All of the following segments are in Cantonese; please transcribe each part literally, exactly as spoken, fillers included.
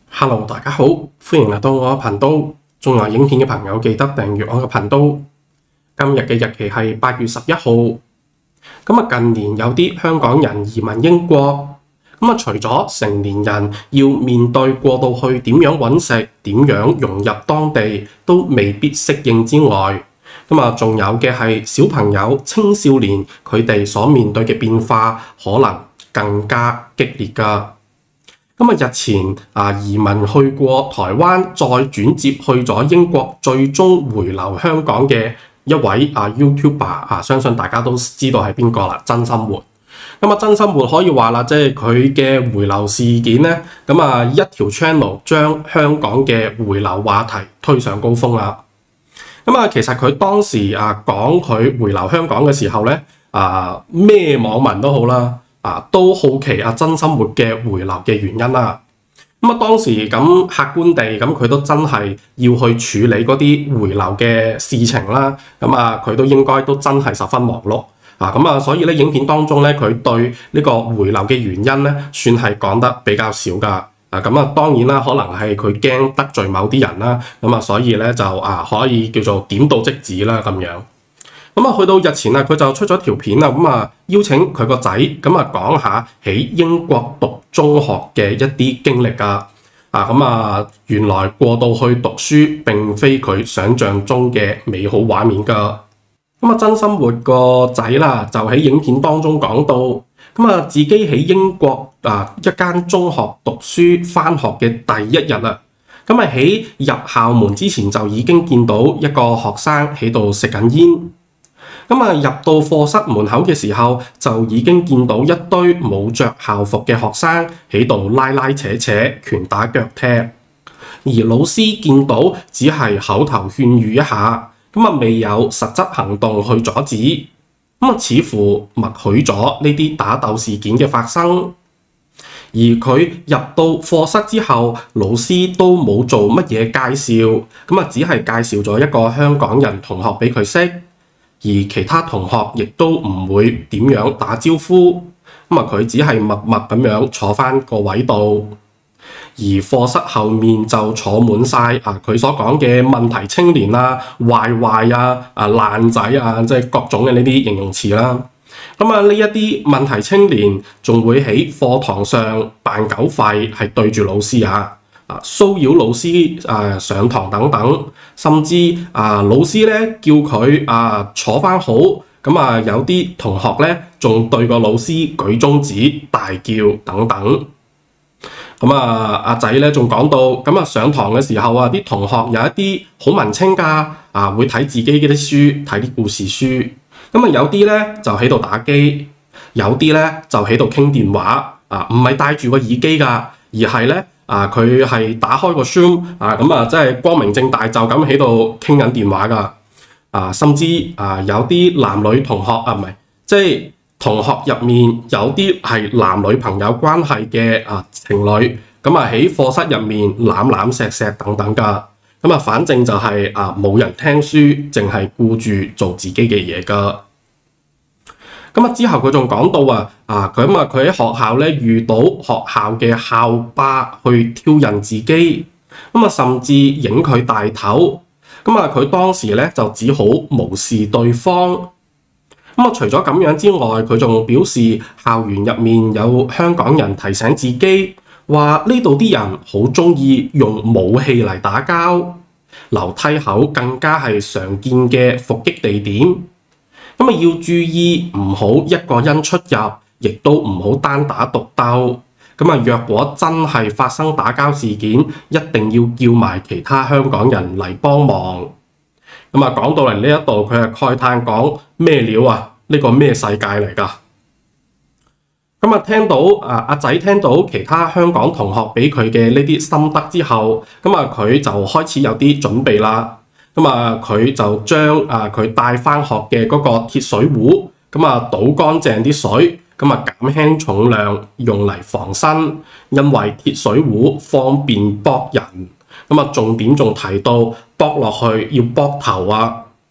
Hello，大家好，歡迎嚟到我嘅頻道。鍾意影片嘅朋友記得訂閱我嘅頻道。今日嘅日期係八月十一號。咁啊，近年有啲香港人移民英國，咁啊，除咗成年人要面對過到去點樣揾食、點樣融入當地都未必適應之外，咁啊，仲有嘅係小朋友、青少年佢哋所面對嘅變化，可能更加激烈㗎。咁啊，日前啊移民去過台灣，再轉接去咗英國，最終回流香港嘅一位啊 YouTuber 啊，相信大家都知道係邊個啦，真心活。咁啊，真心活可以話啦，即係佢嘅回流事件咧，咁啊一條 channel 將香港嘅回流話題推上高峰啦。咁啊，其實佢當時啊講佢回流香港嘅時候咧，啊咩網民都好啦。啊，都好奇啊，真心活嘅回流嘅原因啦。咁啊，當時咁客觀地咁，佢都真係要去處理嗰啲回流嘅事情啦。咁啊，佢都應該都真係十分忙碌啊。咁啊，所以咧影片當中咧，佢對呢個回流嘅原因咧，算係講得比較少㗎。啊，咁啊，當然啦，可能係佢驚得罪某啲人啦。咁啊，所以咧就啊可以叫做點到即止啦咁樣。咁啊，去到日前啊，佢就出咗條片啦，咁啊邀請佢個仔咁啊講下喺英國讀中學嘅一啲經歷啊，啊咁啊原來過到去讀書並非佢想象中嘅美好畫面噶。咁啊，真心活個仔啦，就喺影片當中講到，咁啊自己喺英國啊一間中學讀書返學嘅第一日啦，咁啊喺入校門之前就已經見到一個學生喺度食緊煙。咁啊，入到課室門口嘅時候，就已經見到一堆冇着校服嘅學生喺度拉拉扯扯、拳打腳踢，而老師見到只係口頭勸喻一下，咁啊未有實質行動去阻止，咁啊似乎默許咗呢啲打鬥事件嘅發生。而佢入到課室之後，老師都冇做乜嘢介紹，咁啊只係介紹咗一個香港人同學俾佢識。而其他同學亦都唔會點樣打招呼，咁啊佢只係默默咁樣坐返個位度，而課室後面就坐滿晒啊佢所講嘅問題青年啊、壞壞啊、啊爛仔啊，即係各種嘅呢啲形容詞啦。咁啊呢一啲問題青年仲會喺課堂上扮狗吠，係對住老師啊。啊，騷擾老師啊上堂等等，甚至啊老師咧叫佢啊坐返好，咁啊有啲同學咧仲對個老師舉中指大叫等等。咁啊阿仔咧仲講到，咁啊上堂嘅時候啊啲同學有一啲好文青㗎，啊會睇自己嘅啲書，睇啲故事書。咁啊有啲咧就喺度打機，有啲咧就喺度傾電話，啊唔係戴住個耳機㗎，而係咧。啊！佢係打開個 Zoom 啊，咁啊，即係光明正大就咁喺度傾緊電話㗎。啊，甚至啊，有啲男女同學啊，唔係，即係同學入面有啲係男女朋友關係嘅啊情侶，咁啊喺課室入面攬攬錫錫等等㗎。咁啊，反正就係啊冇人聽書，淨係顧住做自己嘅嘢㗎。咁啊之後佢仲講到啊，啊咁啊佢喺學校咧遇到學校嘅校霸去挑釁自己，咁啊甚至影佢大頭，咁啊佢當時咧就只好無視對方。咁啊除咗咁樣之外，佢仲表示校園入面有香港人提醒自己，話呢度啲人好中意用武器嚟打交，樓梯口更加係常見嘅伏擊地點。咁啊要注意唔好一個人出入，亦都唔好單打獨鬥。咁啊，若果真係發生打交事件，一定要叫埋其他香港人嚟幫忙。咁啊，講到嚟呢一度，佢係慨嘆講咩料啊？呢個咩世界嚟㗎？咁啊，聽到啊阿仔聽到其他香港同學俾佢嘅呢啲心得之後，咁啊佢就開始有啲準備啦。咁啊，佢就將啊佢帶返學嘅嗰個鐵水壺，咁啊倒乾淨啲水，咁啊減輕重量，用嚟防身。因為鐵水壺方便剝人，咁啊重點仲提到剝落去要剝頭啊。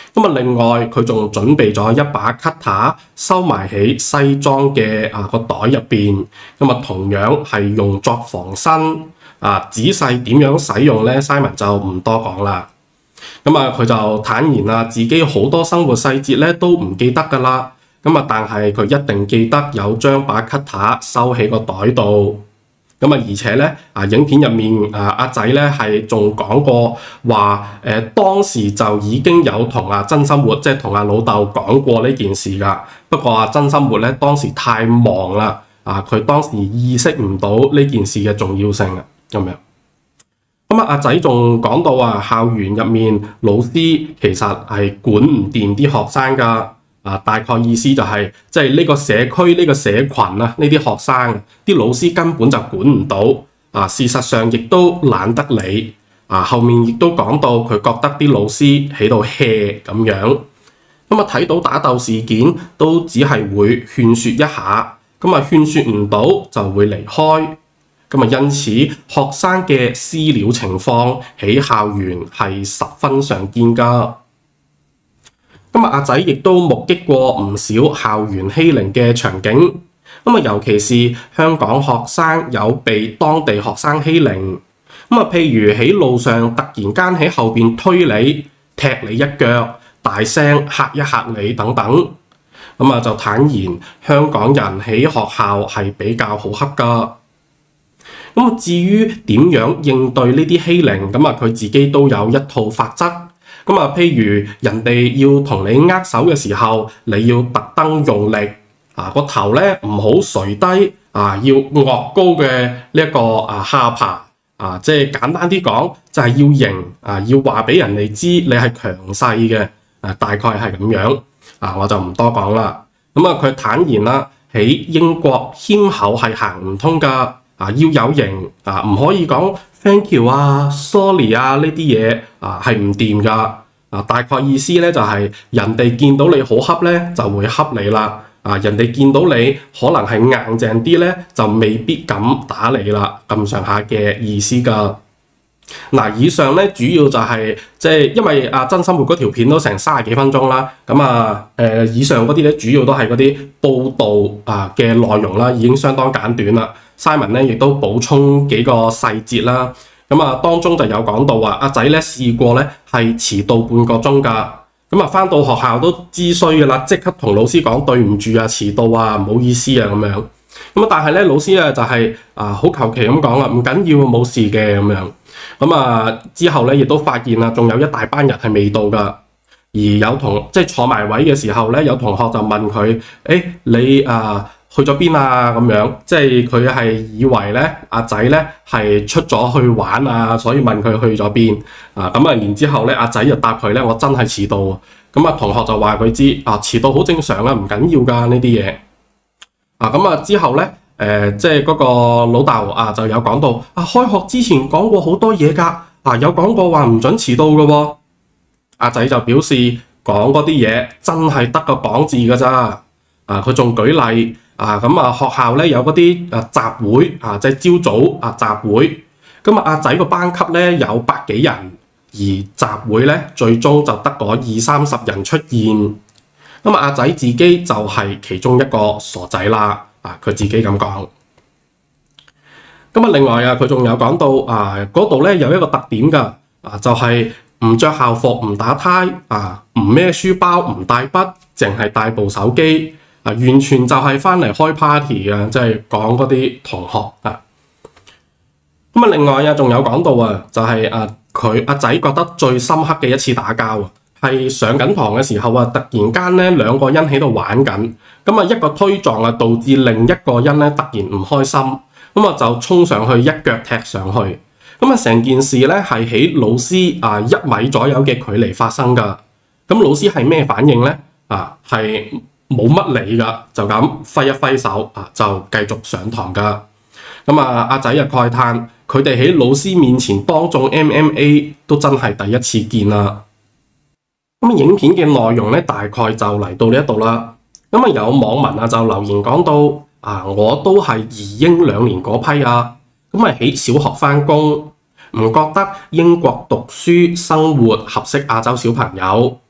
咁啊，另外佢仲準備咗一把 cutter 收埋喺西裝嘅啊個袋入邊，咁啊同樣係用作防身。啊，仔細點樣使用咧 ，Simon 就唔多講啦。咁啊，佢就坦言啊，自己好多生活細節咧都唔記得㗎啦。咁啊，但係佢一定記得有將把 cutter 收喺個袋度。咁啊，而且咧啊，影片入面啊，阿仔咧係仲講過話，誒、呃、當時就已經有同阿曾心活，即係同阿老豆講過呢件事㗎。不過阿曾心活咧當時太忙啦，啊佢當時意識唔到呢件事嘅重要性啊，咁樣。咁啊，阿仔仲講到啊，校園入面老師其實係管唔掂啲學生㗎。啊，大概意思就係即係呢個社區呢、呢個社群啊，呢啲學生啲老師根本就管唔到啊。事實上亦都懶得理啊。後面亦都講到佢覺得啲老師喺度 hea 咁樣。咁啊，睇到打鬥事件都只係會勸説一下，咁啊勸説唔到就會離開。咁啊，因此學生嘅私了情況喺校園係十分常見㗎。咁啊，阿仔亦都目擊過唔少校園欺凌嘅場景。咁啊，尤其是香港學生有被當地學生欺凌。咁啊，譬如喺路上突然間喺後邊推你、踢你一腳、大聲嚇一嚇你等等。咁啊，就坦言香港人喺學校係比較好恰㗎。咁至於點樣應對呢啲欺凌，咁啊佢自己都有一套法則。咁啊，譬如人哋要同你握手嘅時候，你要特登用力啊，個頭咧唔好垂低啊，要岳高嘅呢一個啊下巴啊，即係簡單啲講，就係要型啊，要話俾人哋知你係強勢嘅啊，大概係咁樣啊，我就唔多講啦。咁啊，佢坦言啦，喺英國謙口係行唔通㗎啊，要有型啊，唔可以講 thank you 啊 sorry 啊呢啲嘢啊係唔掂㗎啊，大概意思咧就係、是、人哋見到你好恰咧就會恰你啦啊，人哋見到你可能係硬淨啲咧就未必敢打你啦，咁上下嘅意思㗎。嗱、啊，以上咧主要就係即係因為阿曾心活嗰條片都成三十幾分鐘啦，咁啊誒、呃、以上嗰啲咧主要都係嗰啲報道啊嘅內容啦，已經相當簡短啦。Simon 咧亦都補充幾個細節啦，咁啊當中就有講到話阿仔咧試過咧係遲到半個鐘㗎，咁啊返到學校都知衰㗎啦，即刻同老師講對唔住啊，遲到啊，唔好意思啊咁樣，咁啊但係咧老師啊就係啊好求其咁講啦，唔緊要冇事嘅咁樣，咁啊之後咧亦都發現啦，仲有一大班人係未到㗎，而有同即係坐埋位嘅時候咧，有同學就問佢，誒、欸、你啊去咗邊啊？咁樣，即係佢係以為咧阿仔咧係出咗去玩啊，所以問佢去咗邊啊？咁啊，然之後咧阿仔就答佢咧，我真係遲到。咁啊，同學就話佢知啊，遲到好正常啊，唔緊要㗎呢啲嘢。啊，咁啊之後咧，誒、呃、即係嗰個老豆啊就有講到啊，開學之前講過好多嘢㗎，啊有講過話唔準遲到㗎喎。阿仔就表示講嗰啲嘢真係得個講字㗎咋。啊，佢仲舉例。啊，咁啊，學校咧有嗰啲啊集會啊，即係朝早啊集會，咁啊阿仔個班級咧有百幾人，而集會咧最終就得嗰二三十人出現，咁啊阿仔自己就係其中一個傻仔啦，啊佢自己咁講。咁啊另外啊，佢仲有講到啊嗰度咧有一個特點㗎，啊就係唔着校服、唔打呔，啊唔孭書包、唔帶筆，淨係帶部手機。啊，完全就係翻嚟開 party 啊！即係講嗰啲同學啊。咁啊，另外啊，仲有講到啊，就係、是、啊，佢阿仔覺得最深刻嘅一次打交啊，係上緊堂嘅時候啊，突然間咧兩個人喺度玩緊，咁啊一個推撞啊，導致另一個人咧突然唔開心，咁啊就衝上去一腳踢上去，咁啊成件事咧係喺老師啊一米左右嘅距離發生㗎。咁老師係咩反應咧？啊，係冇乜理㗎，就咁揮一揮手啊，就繼續上堂㗎。咁啊，阿仔又慨嘆，佢哋喺老師面前當眾 M M A 都真係第一次見啦。咁影片嘅內容咧，大概就嚟到呢一度啦。咁啊，有網民啊就留言講到啊，我都係移英兩年嗰批啊，咁啊喺小學返工，唔覺得英國讀書生活合適亞洲小朋友。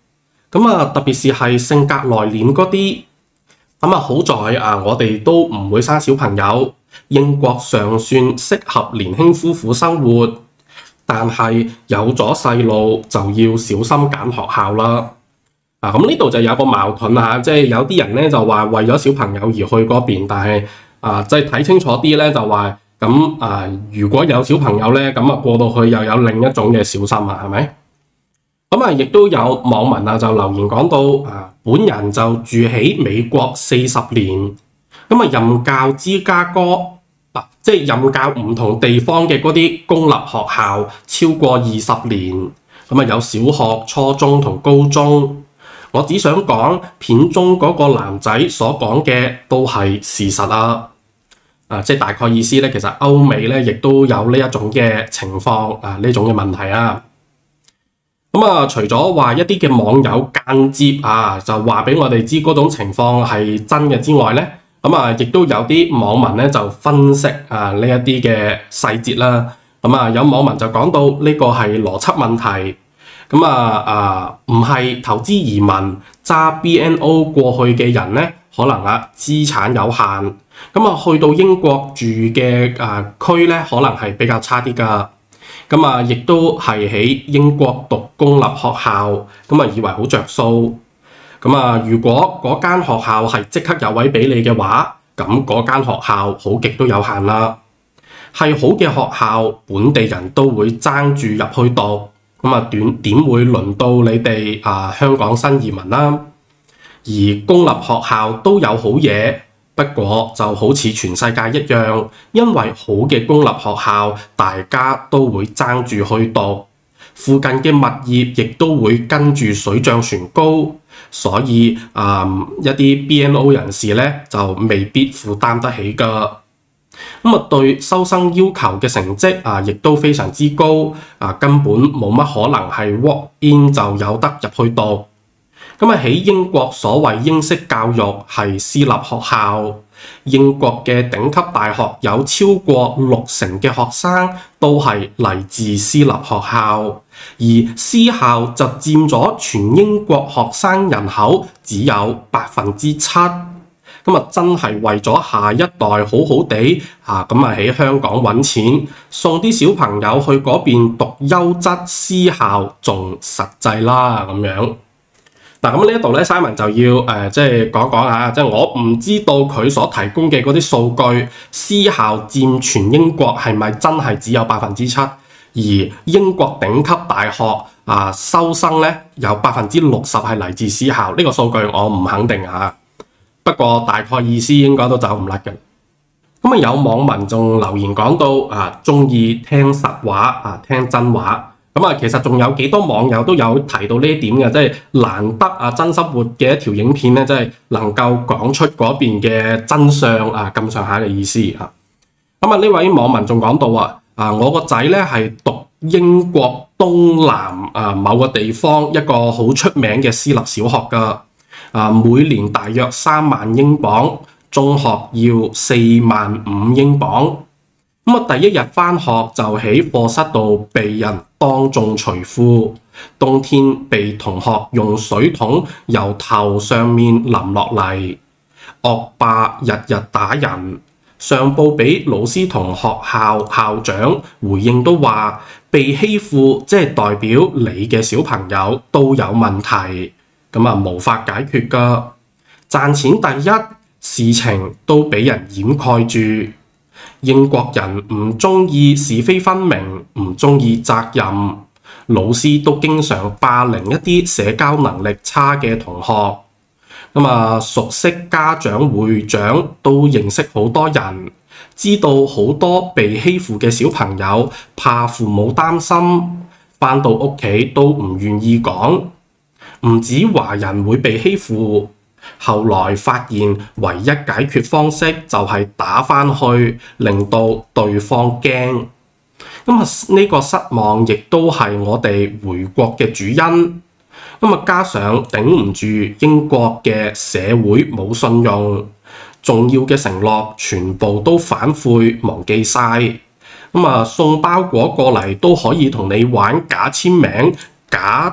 咁啊，特別是係性格內斂嗰啲，咁啊好在啊，我哋都唔會生小朋友。英國尚算適合年輕夫婦生活，但係有咗細路就要小心揀學校啦。啊，咁呢度就有個矛盾啊，即係有啲人咧就話為咗小朋友而去嗰邊，但係啊，即係睇清楚啲咧就話咁啊，如果有小朋友咧，咁啊過到去又有另一種嘅小心啊，係咪？咁啊，亦都有網民啊就留言講到啊，本人就住喺美國四十年，咁啊任教芝加哥啊，即係任教唔同地方嘅嗰啲公立學校超過二十年，咁啊有小學、初中同高中。我只想講片中嗰個男仔所講嘅都係事實啊！啊，即係大概意思咧，其實歐美咧亦都有呢一種嘅情況啊，呢種嘅問題啊。咁啊，除咗話一啲嘅網友間接啊，就話俾我哋知嗰種情況係真嘅之外咧，咁啊，亦都有啲網民咧就分析啊呢一啲嘅細節啦。咁啊，有網民就講到呢個係邏輯問題。咁啊啊，唔係投資移民揸 B N O 過去嘅人咧，可能啊資產有限，咁啊去到英國住嘅啊區咧，可能係比較差啲噶。咁啊，亦都係喺英國讀公立學校，咁啊以為好着數。咁啊，如果嗰間學校係即刻有位俾你嘅話，咁嗰間學校好極都有限啦。係好嘅學校，本地人都會爭住入去讀。咁啊，點點會輪到你哋啊香港新移民啦？而公立學校都有好嘢，不過就好似全世界一樣，因為好嘅公立學校，大家都會爭住去讀，附近嘅物業亦都會跟住水漲船高，所以啊、嗯、一啲 B N O 人士咧就未必負擔得起㗎。咁啊，對收生要求嘅成績啊，亦都非常之高啊，根本冇乜可能係 walk in 就有得入去讀。咁啊，喺英國所謂英式教育係私立學校，英國嘅頂級大學有超過六成嘅學生都係嚟自私立學校，而私校就佔咗全英國學生人口只有百分之七。咁啊，真係為咗下一代好好地啊，咁啊喺香港揾錢，送啲小朋友去嗰邊讀優質私校，仲實際啦咁樣。嗱，咁呢一度咧，Simon就要誒、呃，即係講講下，即係我唔知道佢所提供嘅嗰啲數據，私校佔全英國係咪真係只有百分之七？而英國頂級大學啊，收生咧有百分之六十係嚟自私校，呢、這個數據我唔肯定啊。不過大概意思應該都走唔甩嘅。咁啊，有網民仲留言講到啊，中意聽實話啊，聽真話。咁啊，其實仲有幾多網友都有提到呢一點嘅，即係難得啊真生活嘅一條影片咧，即係能夠講出嗰邊嘅真相啊，咁上下嘅意思啊。咁啊，呢位網民仲講到啊，啊我個仔咧係讀英國東南啊某個地方一個好出名嘅私立小學噶。啊，每年大約三萬英鎊，中學要四萬五英鎊。咁啊，第一日返學就喺課室度被人當眾除褲，冬天被同學用水桶由頭上面淋落嚟，惡霸日日打人。上報俾老師同學校校長回應都話，被欺負即係代表你嘅小朋友都有問題。咁啊，無法解決㗎。賺錢第一，事情都俾人掩蓋住。英國人唔中意是非分明，唔中意責任。老師都經常霸凌一啲社交能力差嘅同學。咁啊，熟悉家長會長都認識好多人，知道好多被欺負嘅小朋友怕父母擔心，返到屋企都唔願意講。唔止華人會被欺負，後來發現唯一解決方式就係打返去，令到對方驚。咁啊，呢個失望亦都係我哋回國嘅主因。咁啊，加上頂唔住英國嘅社會冇信用，重要嘅承諾全部都反悔忘記晒。咁啊，送包裹過嚟都可以同你玩假簽名、假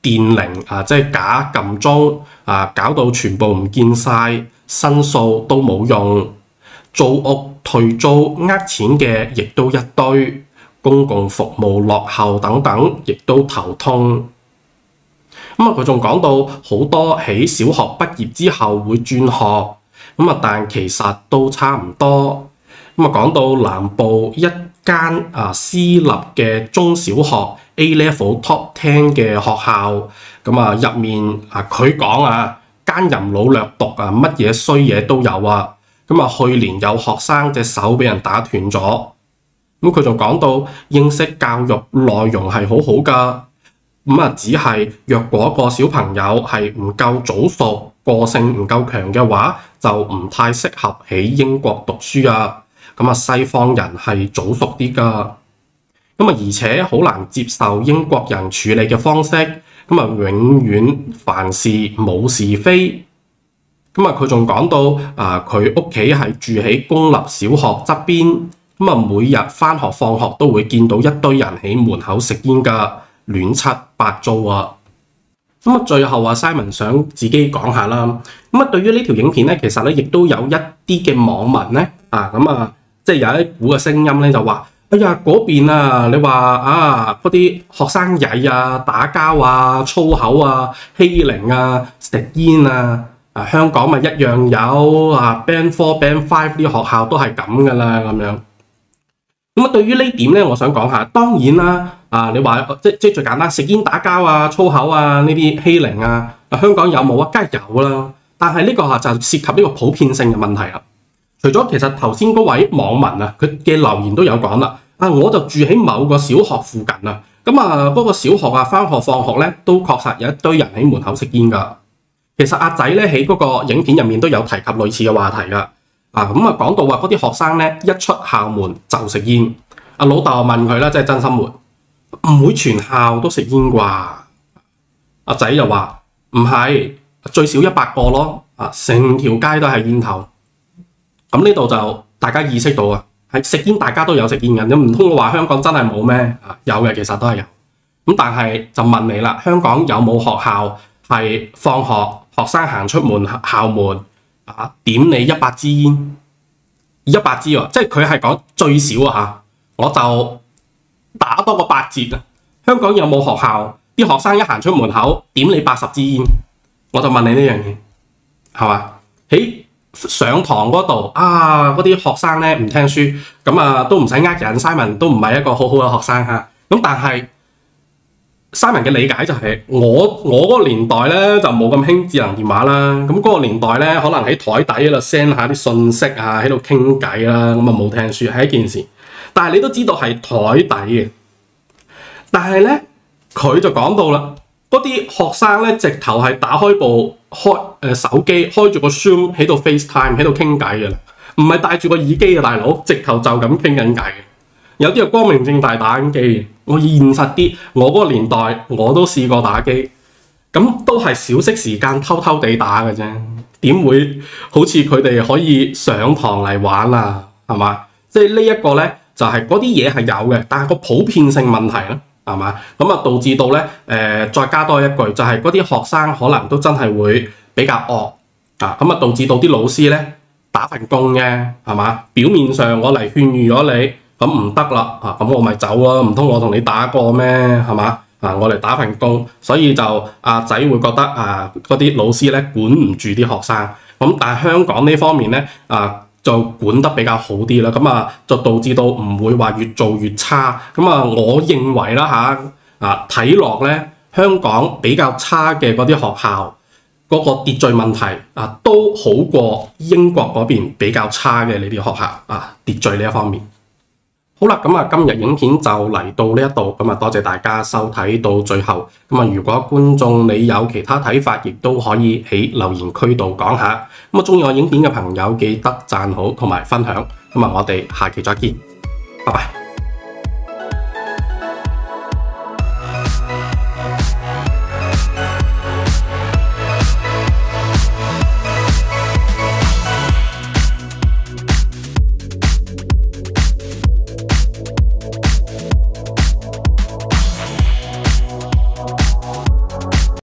電鈴啊，即係假撳鐘啊，搞到全部唔見晒，申訴都冇用，租屋退租呃錢嘅亦都一堆，公共服務落後等等，亦都頭痛。咁啊，佢仲講到好多喺小學畢業之後會轉學，咁啊，但其實都差唔多。咁啊，講到南部一間啊私立嘅中小學 A Level Top Ten 嘅學校，咁啊入面啊佢講啊奸淫擄掠毒啊乜嘢衰嘢都有啊。咁啊去年有學生隻手俾人打斷咗。咁佢仲講到英式教育內容係好好㗎。咁啊，只係若果個小朋友係唔夠早熟，個性唔夠強嘅話，就唔太適合喺英國讀書啊。咁啊，西方人係早熟啲㗎。咁啊，而且好難接受英國人處理嘅方式。咁啊，永遠凡事冇是非。咁啊，佢仲講到啊，佢屋企係住喺公立小學側邊。咁啊，每日返學放學都會見到一堆人喺門口食煙㗎。亂七八糟啊！咁啊，最後啊，Simon 想自己講下啦。咁啊，對於呢條影片咧，其實咧亦都有一啲嘅網民咧啊，咁啊，即係有一股嘅聲音咧就話：哎呀，嗰邊啊，你話啊，嗰啲學生曳啊、打交啊、粗口啊、欺凌啊、食煙啊，啊香港咪一樣有啊 Band Four、Band Five 啲學校都係咁噶啦，咁樣。咁啊，對於呢點咧，我想講下，當然啦。啊！你話即即最簡單，食煙打交啊、粗口啊、呢啲欺凌啊，啊香港有冇啊？梗係有啦。但係呢個就涉及呢個普遍性嘅問題啦。除咗其實頭先嗰位網民啊，佢嘅留言都有講啦。啊，我就住喺某個小學附近啊。咁啊，嗰個小學啊，返學放學咧，都確實有一堆人喺門口食煙㗎。其實阿仔咧喺嗰個影片入面都有提及類似嘅話題㗎。啊，咁啊講到話嗰啲學生咧一出校門就食煙。阿老豆問佢啦，即係真心換。唔會全校都食煙啩？阿仔就話唔係，最少一百個咯。啊，成條街都係煙頭。咁呢度就大家意識到啊，係食煙大家都有食煙嘅，你唔通話香港真係冇咩？啊，有嘅，其實都係有。咁但係就問你啦，香港有冇學校係放學學生行出門校門啊點你一百支煙？一百支喎，即係佢係講最少啊嚇，我就。打多個八折啊！香港有冇學校啲學生一行出門口點你八十支煙？我就問你呢樣嘢，係嘛？喺上堂嗰度啊，嗰啲學生咧唔聽書，咁啊都唔使呃人。Simon 都唔係一個好好嘅學生嚇，咁但係 Simon 嘅理解就係、是、我我嗰個年代咧就冇咁興智能電話啦，咁嗰個年代咧可能喺台底度 send 下啲信息啊，喺度傾偈啦，咁啊冇聽書係一件事。但係你都知道係台底嘅，但係咧佢就講到啦，嗰啲學生咧直頭係打開部開誒、呃、手機，開住個 Zoom 喺度 FaceTime 喺度傾偈嘅啦，唔係戴住個耳機嘅大佬，直頭就咁傾緊偈嘅。有啲係光明正大打緊機。我現實啲，我嗰個年代我都試過打機，咁都係小息時間偷偷地打嘅啫，點會好似佢哋可以上堂嚟玩啊？係嘛？即係呢一個咧。就係嗰啲嘢係有嘅，但係個普遍性問題咧，係嘛？咁啊導致到咧，誒、呃、再加多一句，就係嗰啲學生可能都真係會比較惡啊，咁啊導致到啲老師咧打份工嘅，係嘛？表面上我嚟勸喻咗你，咁唔得啦，啊咁我咪走咯，唔通我同你打過咩？係嘛？啊我嚟打份工，所以就阿仔會覺得啊嗰啲老師咧管唔住啲學生，咁但係香港呢方面咧啊。就管得比較好啲啦，咁啊就導致到唔會話越做越差。咁啊，我認為啦嚇啊睇落咧，香港比較差嘅嗰啲學校嗰個秩序問題啊，都好過英國嗰邊比較差嘅呢啲學校啊秩序呢一方面。好啦，咁啊今日影片就嚟到呢一度，咁啊多謝大家收睇到最後。咁啊如果觀眾你有其他睇法，亦都可以喺留言區度講下。咁啊中意我影片嘅朋友記得讚好同埋分享。咁啊我哋下期再見，拜拜。